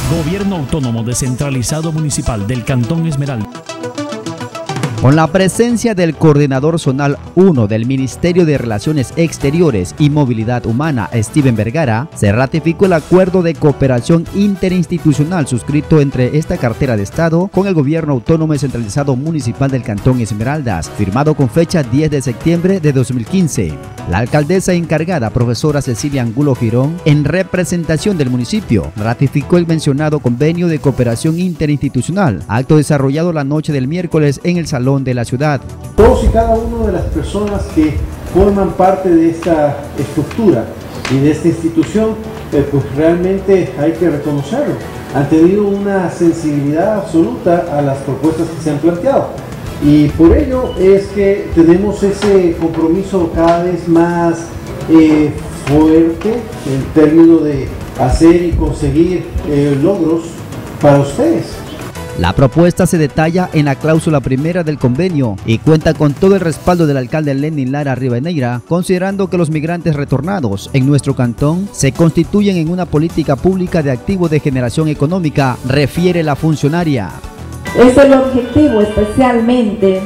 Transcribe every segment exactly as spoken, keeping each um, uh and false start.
Gobierno Autónomo Descentralizado Municipal del Cantón Esmeraldas. Con la presencia del Coordinador Zonal uno del Ministerio de Relaciones Exteriores y Movilidad Humana, Steven Vergara, se ratificó el acuerdo de cooperación interinstitucional suscrito entre esta cartera de Estado con el Gobierno Autónomo Descentralizado Municipal del Cantón Esmeraldas, firmado con fecha diez de septiembre de dos mil quince. La alcaldesa encargada, profesora Cecilia Angulo Girón, en representación del municipio, ratificó el mencionado convenio de cooperación interinstitucional, acto desarrollado la noche del miércoles en el Salón de la ciudad. Todos y cada una de las personas que forman parte de esta estructura y de esta institución, eh, pues realmente hay que reconocerlo. Han tenido una sensibilidad absoluta a las propuestas que se han planteado. Y por ello es que tenemos ese compromiso cada vez más eh, fuerte en términos de hacer y conseguir eh, logros para ustedes. La propuesta se detalla en la cláusula primera del convenio y cuenta con todo el respaldo del alcalde Lenin Lara Rivadeneira, considerando que los migrantes retornados en nuestro cantón se constituyen en una política pública de activo de generación económica, refiere la funcionaria. Es el objetivo especialmente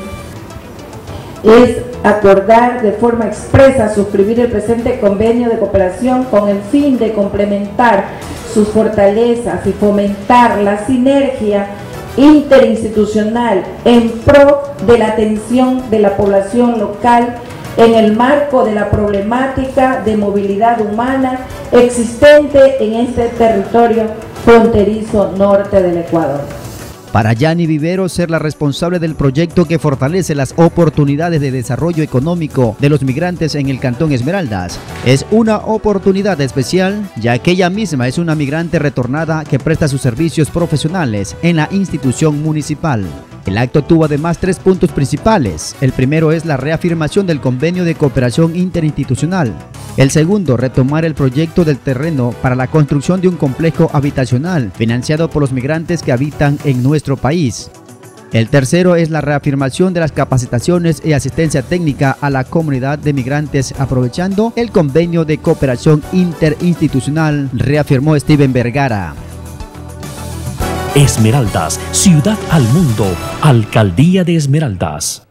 es acordar de forma expresa suscribir el presente convenio de cooperación con el fin de complementar sus fortalezas y fomentar la sinergia interinstitucional en pro de la atención de la población local en el marco de la problemática de movilidad humana existente en este territorio fronterizo norte del Ecuador. Para Yani Vivero, ser la responsable del proyecto que fortalece las oportunidades de desarrollo económico de los migrantes en el Cantón Esmeraldas, es una oportunidad especial, ya que ella misma es una migrante retornada que presta sus servicios profesionales en la institución municipal. El acto tuvo además tres puntos principales. El primero es la reafirmación del convenio de cooperación interinstitucional. El segundo, retomar el proyecto del terreno para la construcción de un complejo habitacional financiado por los migrantes que habitan en nuestro país. El tercero es la reafirmación de las capacitaciones y asistencia técnica a la comunidad de migrantes aprovechando el convenio de cooperación interinstitucional, reafirmó Steven Vergara. Esmeraldas, ciudad al mundo, Alcaldía de Esmeraldas.